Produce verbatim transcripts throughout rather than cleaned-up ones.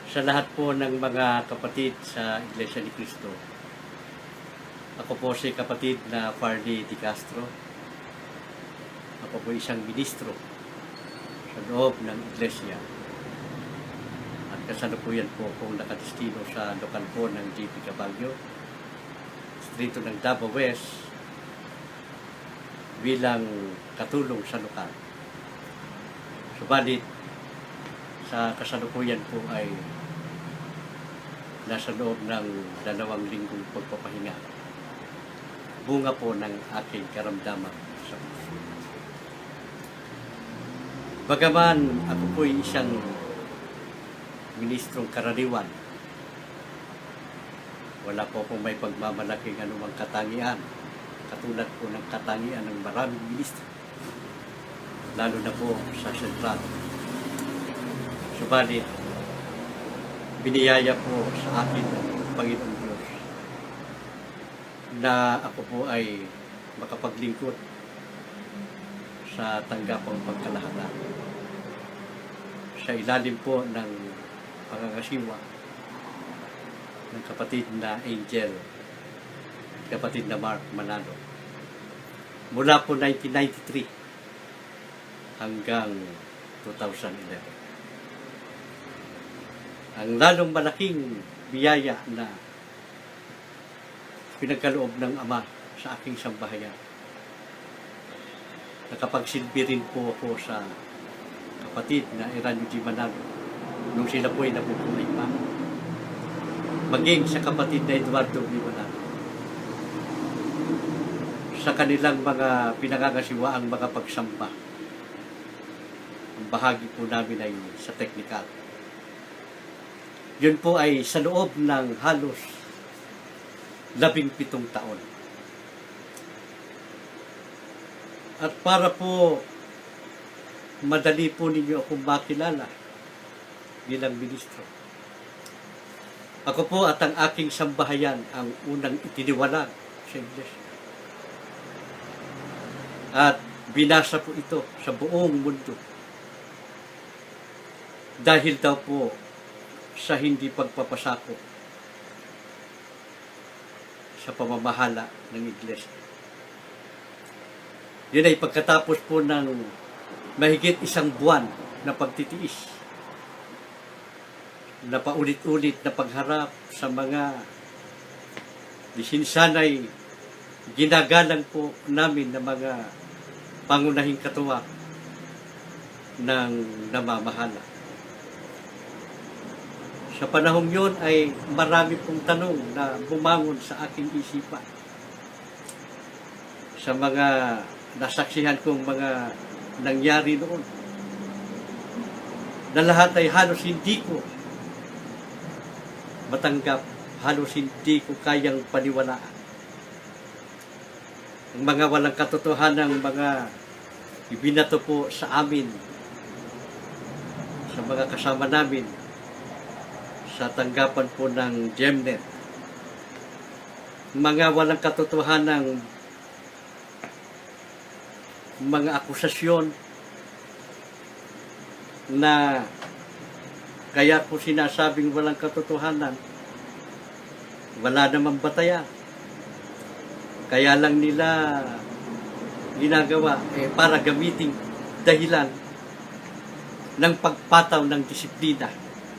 Sa lahat po ng mga kapatid sa Iglesia ni Cristo, ako po si kapatid na Fardy Di Castro. Ako po isang ministro sa loob ng Iglesia. At kasalukuyan po kung nakadestino sa lokal po ng J P Caballo, distrito ng Davao West, bilang katulong sa lokal. Subalit, sa kasalukuyan po ay nasa loob ng dalawang linggong pagpapahinga. Bunga po ng aking karamdaman sa puso. Bagaman ako po ay isang ministrong karaniwan, wala po akong may pagmamalaking anumang katangian, katulad po ng katangian ng maraming ministro, lalo na po sa sentral. Subalit, biniyaya po sa akin ng Panginoong Diyos na ako po ay makapaglingkod sa tanggapang pagkalahatan sa ilalim po ng pangangasiwa ng kapatid na Angel, kapatid na Mark Manalo. Mula po nineteen ninety-three hanggang two thousand eleven. Ang lalong malaking biyaya na pinagkaloob ng Ama sa aking sambahayan. Nakapagsilbi rin po ako sa kapatid na Eranio G. Manalo nung sila po ay nabubuhay pa. Maging sa kapatid na Eduardo G. Manalo. Sa kanilang mga pinangangasiwa ang mga pagsamba. Ang bahagi po namin ay sa technical. Yun po ay sa loob ng halos labing pitong taon. At para po madali po ninyo akong makilala bilang ministro, ako po at ang aking sambahayan ang unang itiniwalag sa Iglesia. At binasa po ito sa buong mundo. Dahil daw po sa hindi pagpapasakop sa pamamahala ng Iglesia. Yun ay pagkatapos po ng mahigit isang buwan na pagtitiis, na paulit-ulit na pagharap sa mga disinsanay ginagalang po namin ng mga pangunahing katuwang ng namamahala. Sa panahong yun ay marami pong tanong na bumangon sa aking isipan. Sa mga nasaksihan kong mga nangyari noon. Na lahat ay halos hindi ko matanggap, halos hindi ko kayang paniwalaan. Ang mga walang katotohanan, mga ibinato po sa amin, sa mga kasama namin, sa tanggapan po ng Gemnet. Mga walang katotohanan, mga akusasyon na kaya po sinasabing walang katotohanan, wala namang batayan. Kaya lang nila ginagawa eh, para gamitin dahilan ng pagpataw ng disiplina.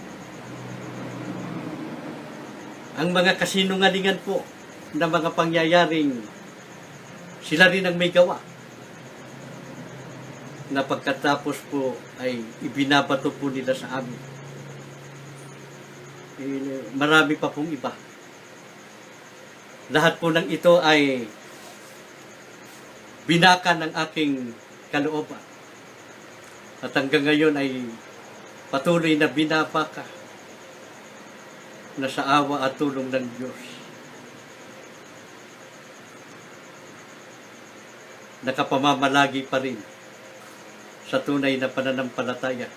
Ang mga kasinungalingan po na mga pangyayaring sila rin ang may gawa. Na pagkatapos po ay ibinabato po nila sa amin. Eh, marami pa pong iba. Lahat po ng ito ay binaka ng aking kalooban. At hanggang ngayon ay patuloy na binabaka na sa awa at tulong ng Diyos. Nakapamamalagi pa rin sa tunay na pananampalataya.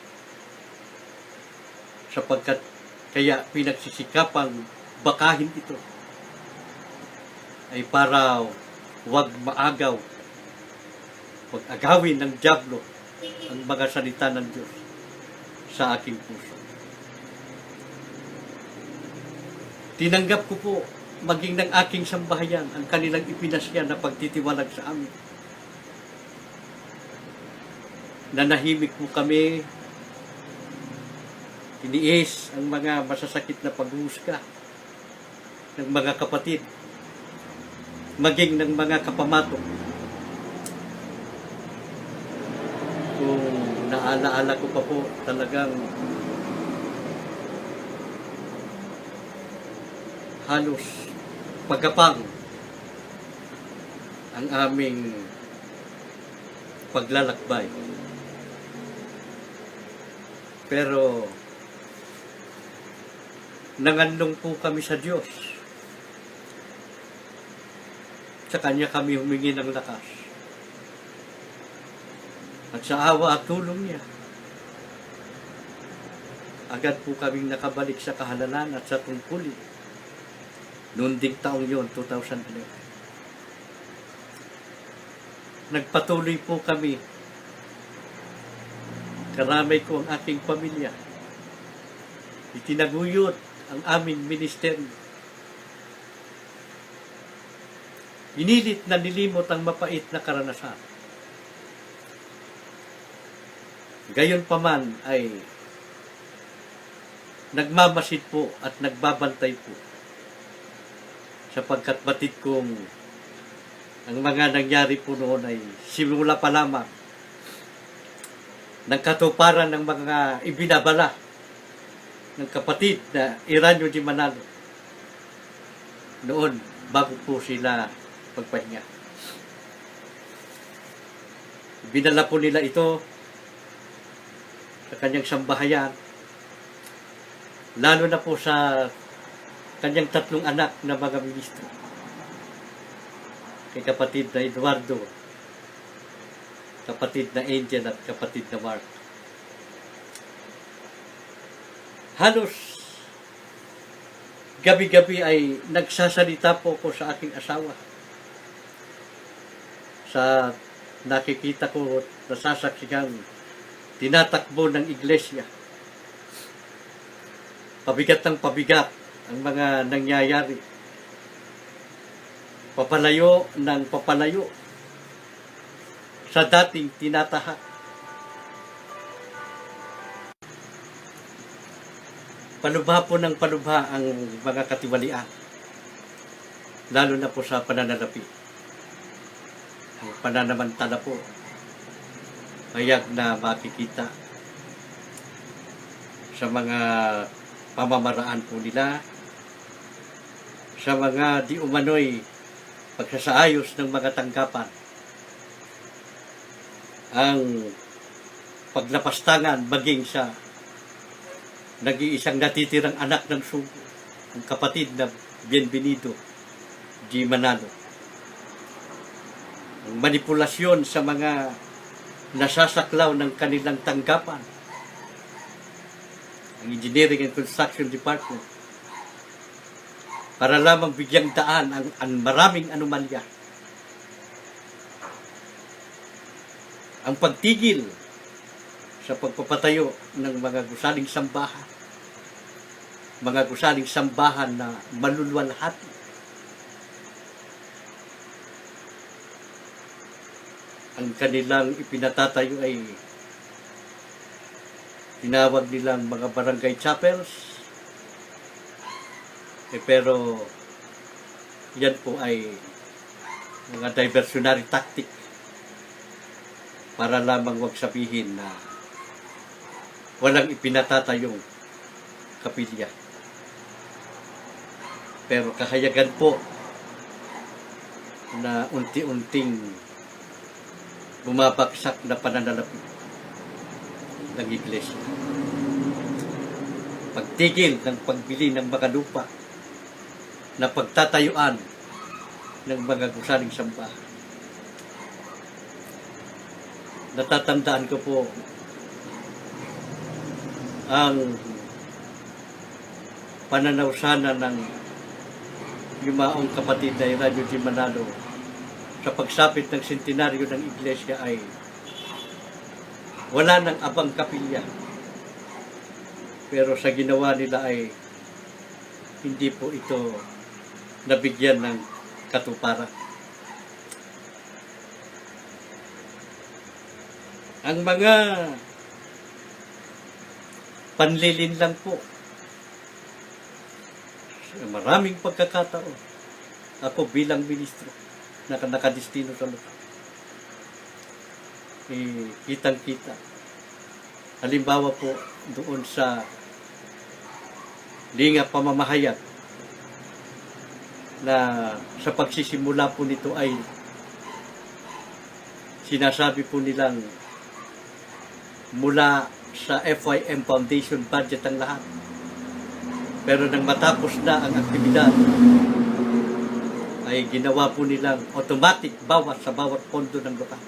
Sapagkat kaya pinagsisikapang bakahin ito ay para wag maagaw, wag agawin ng dyablo ang mga salita ng Diyos sa aking puso. Tinanggap ko po maging ng aking sambahayan ang kanilang ipinasya na pagtitiwalag sa amin. Nanahimik po kami, tiniis ang mga masasakit na paghuhusga ng mga kapatid, maging ng mga kapamatok. Kung naalaala ko pa po, talagang halos pagkapang ang aming paglalakbay. Pero nanganlong po kami sa Diyos. Sa Kanya kami humingi ng lakas. At sa awa at tulong niya, agad po kaming nakabalik sa kahalalan at sa tungkulin. Noon ding taong yun, two thousand eleven. Nagpatuloy po kami. Karamay ko ang aking pamilya. Itinaguyod ang aming ministeryo. Inilit na nilimot ang mapait na karanasan. Gayon pa man ay nagmamasid po at nagbabantay po, sapagkat batid kong ang mga nangyari po noon ay simula pa lamang ng katuparan ng mga ibinabala ng kapatid na Eranio G. Manalo noon bago po sila pagpahinga. Binala po nila ito sa kanyang sambahayan, lalo na po sa kanyang tatlong anak na mga ministro, kay kapatid na Eduardo, kapatid na Angel at kapatid na Mark. Halos gabi-gabi ay nagsasalita po ko sa aking asawa. Sa nakikita ko, nasasaksigang tinatakbo ng iglesia. Pabigat ng pabigat ang mga nangyayari. Papalayo ng papalayo sa dating tinatahak. Palubha po ng palubha ang mga katiwalian, lalo na po sa pananalapi. Ang pananamantala po, mayag na makikita sa mga pamamaraan po nila, sa mga di umano'y pagsasaayos ng mga tanggapan, ang paglapastangan maging sa nag-iisang natitirang anak ng sugo, ang kapatid na Bienvenido G. Manalo. Ang manipulasyon sa mga nasasaklaw ng kanilang tanggapan, ang Engineering and Construction Department, para lamang bigyang daan ang, ang maraming anomalya. Ang pagtigil sa pagpapatayo ng mga gusaling sambahan, mga gusaling sambahan na malulwalhati. Ang kanilang ipinatatayo ay tinawag nilang mga barangay chapels, eh, pero yan po ay mga diversionary tactic para lamang wag sabihin na walang ipinatatayong kapilya. Pero kahayagan po na unti-unting bumabagsak na pananalapi ng iglesia. Pagtigil ng pagbili ng mga lupa na pagtatayuan ng mga gusaling sambahan. Natatandaan ko po ang pananaw sana ng yumaong kapatid na Eranio G. Manalo sa pagsapit ng sentenaryo ng iglesia ay wala nang abang kapilya. Pero sa ginawa nila ay hindi po ito nabigyan ng katuparan. Ang mga panlilin lang po, maraming pagkakataon, ako bilang ministro, na nakadistino sa lupa, eh, kitang-kita. Halimbawa po, doon sa linga pamamahayag, na sa pagsisimula po nito ay sinasabi po nilang mula sa F Y M Foundation budget ang lahat. Pero nang matapos na ang aktibidad, ay ginawa po nilang automatic bawas sa bawat pondo ng lokal.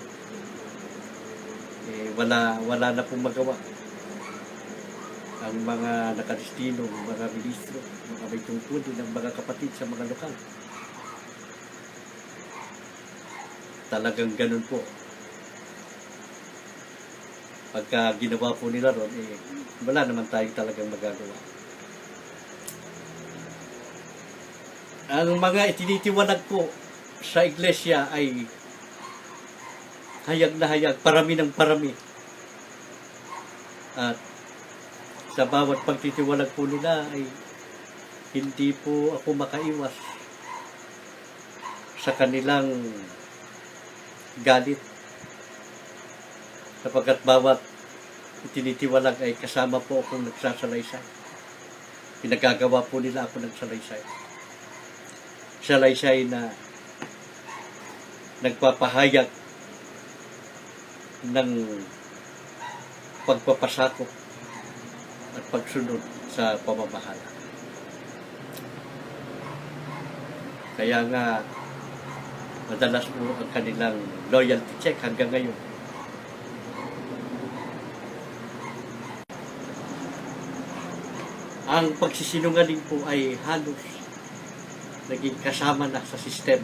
Eh, wala, wala na pong magawa ang mga nakadistino, mga ministro, mga may tungkulin ng mga kapatid sa mga lokal. Talagang ganun po. Pagka ginawa po nila ron, eh, wala naman tayong talagang magagawa. Ang mga itinitiwanag po sa iglesia ay hayag na hayag, parami ng parami. At sa bawat pagtitiwalag po nila ay hindi po ako makaiwas sa kanilang galit. Sapagkat bawat itinitiwalag ay kasama po akong nagsasalaysay. Pinagagawa po nila ako ng salaysay. Salaysay na nagpapahayag ng pagpapasakop at pagsunod sa pamamahala. Kaya nga, madalas po ang kanilang loyalty check hanggang ngayon. Ang pagsisinungaling po ay halos naging kasama na sa sistema.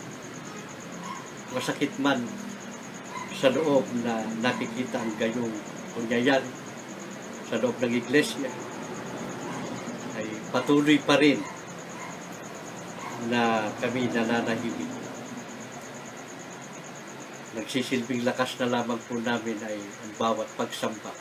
Masakit man sa loob na nakikita ang gayong pangyayari sa loob ng iglesia, ay patuloy pa rin na kami nananahimik. Nagsisilbing lakas na lamang po namin ay ang bawat pagsamba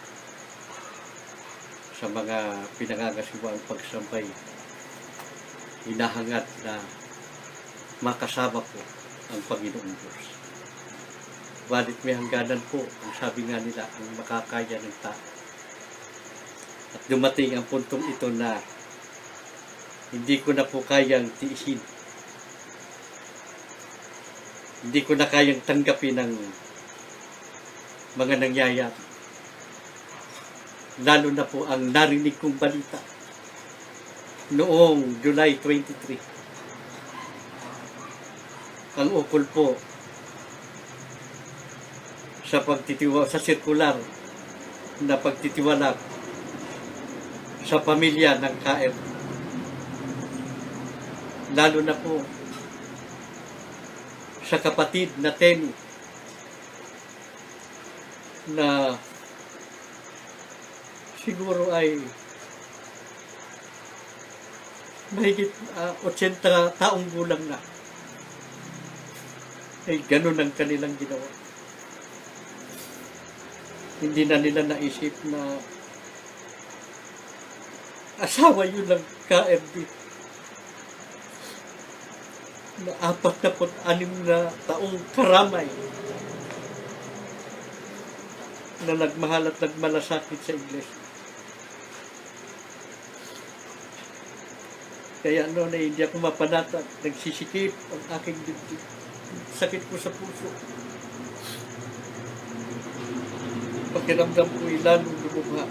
sa mga pinangangasiwaang pagsambay. Hinahangat na makasama po ang Panginoong Diyos. Balit may hangganan po, ang sabi nga nila, ang makakaya ng tao. At dumating ang puntong ito na hindi ko na po kayang tiisin. Hindi ko na kayang tanggapin ang mga nangyayari. Lalo na po ang narinig kong balita noong July twenty-three. Ang ukol po sa pagtitiwa sa sirkular na pagtitiwala sa pamilya ng K M. Lalo na po sa kapatid na Tenny na siguro ay mahigit uh, eighty taong gulang na. Ay ganun ang kanilang ginawa. Hindi na nila naisip na asawa yun ng K M D. Na apat na put anim na taong karamay na nagmahal at nagmalasakit sa iglesia. Kaya noon ay hindi ako mapanatag, nagsisikip ang aking dibdib. Sakit ko sa puso. Pakiramdam ko ay lalong lumubha.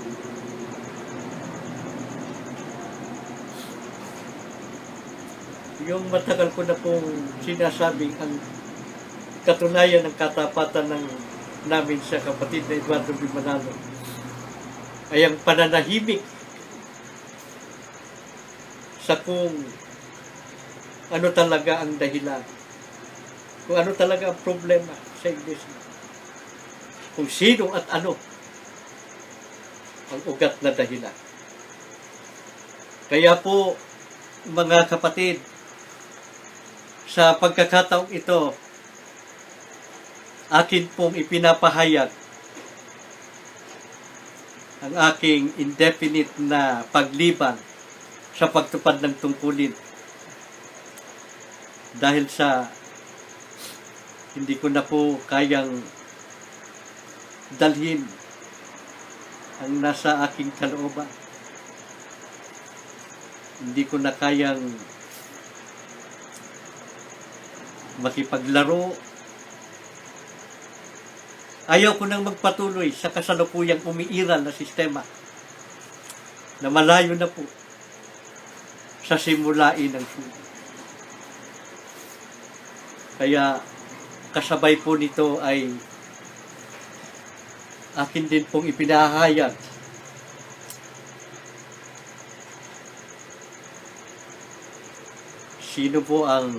Yung matagal ko na pong sinasabing ang katunayan ng katapatan ng namin sa kapatid na Eduardo B. Manalo ay ang pananahimik sa kung ano talaga ang dahilan, kung ano talaga ang problema sa iglesia, kung sino at ano ang ugat na dahilan. Kaya po Mga kapatid, sa pagkakataong ito, akin pong ipinapahayag ang aking indefinite na paglibang sa pagtupad ng tungkulin. Dahil sa hindi ko na po kayang dalhin ang nasa aking kalooban. Hindi ko na kayang makipaglaro. Ayaw ko nang magpatuloy sa kasalukuyang umiiral na sistema na malayo na po sa simulain ng sulit. Kaya kasabay po nito ay akin din pong ipinahayag sino po ang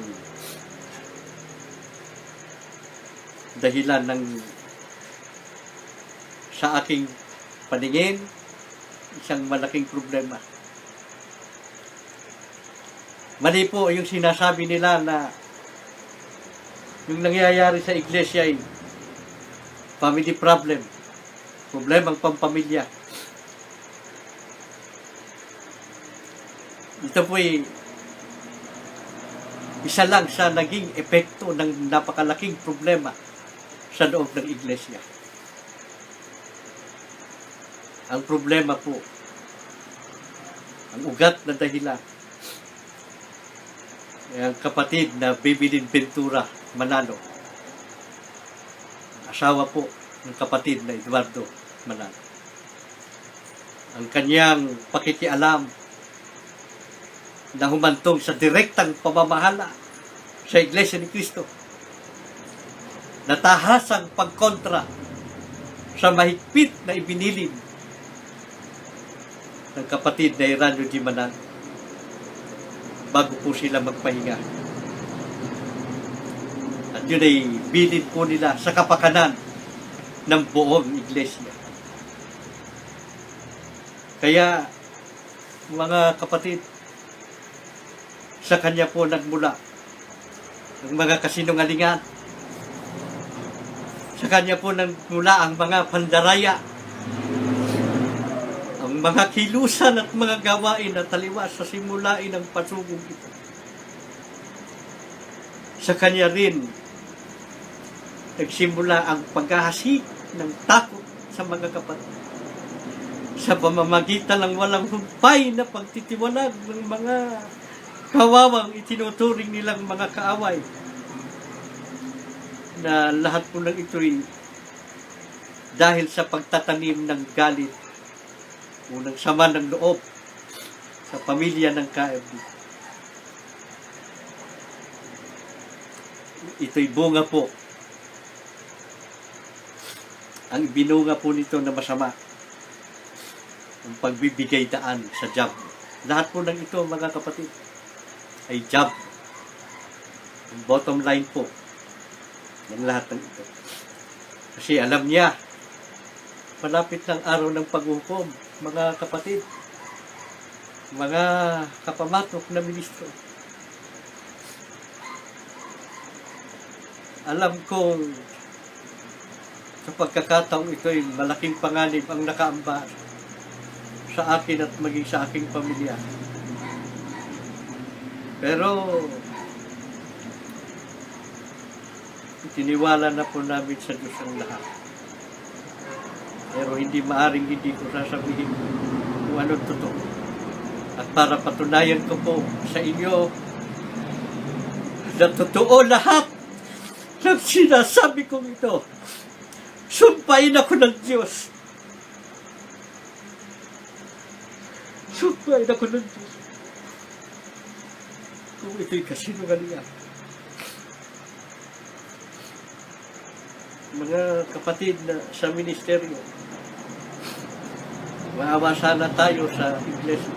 dahilan ng sa aking paningin isang malaking problema. Mali po yung sinasabi nila na yung nangyayari sa iglesia ay family problem, problemang pampamilya. Ito po ay isa lang sa naging epekto ng napakalaking problema sa loob ng iglesia. Ang problema po, ang ugat na dahilan, ang kapatid na Bibilin Ventura Manalo, asawa po ng kapatid na Eduardo Manalo. Ang kanyang pakikialam na humantong sa direktang pamamahala sa Iglesia ni Cristo, natahasang pagkontra sa mahigpit na ibinilin ng kapatid na Eranio G. Manalo bago po sila magpahinga. At yun ay bilin po nila sa kapakanan ng buong iglesia. Kaya, mga kapatid, sa kanya po nagmula ang mga kasinungalingan. Sa kanya po nagmula ang mga pandaraya, ang mga kilusan at mga gawain na taliwas sa simulain ng pasugong ito. Sa kanya rin nagsimula ang paghahasik ng takot sa mga kapatid sa pamamagitan ng walang humpay na pagtitiwalag ng mga kawawang itinuturing nilang mga kaaway, na lahat po ng ito'y dahil sa pagtatanim ng galit o ng sama ng loob sa pamilya ng K F D. Ito'y bunga po. Ang binunga po nito na masama, ang pagbibigay daan sa job. Lahat po ng ito, mga kapatid, ay job. Ang bottom line po ng lahat ng ito. Kasi alam niya, malapit ng araw ng paghukom, mga kapatid, mga kapamatok na ministro. Alam kong sa pagkakataong ito ay malaking panganib ang nakaamba sa akin at maging sa aking pamilya. Pero itiniwala na po namin sa Diyos ang lahat. Pero hindi maaring hindi ko sasabihin kung anong totoo. At para patunayan ko po sa inyo na totoo lahat ng sinasabi kong ito, sumpain ako ng Diyos. Sumpain ako ng Diyos. Kung ito'y kasinungalingan. Mga kapatid na sa ministeryo, maawa sana tayo sa iglesia.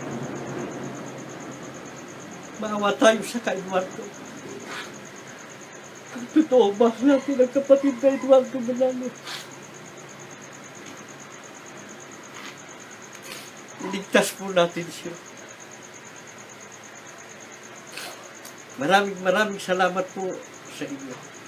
Maawa tayo sa kay Eduardo. Ang totoo ba natin ang kapatid na Eduardo Manalo? Iligtas po natin siya. Maraming maraming salamat po sa inyo.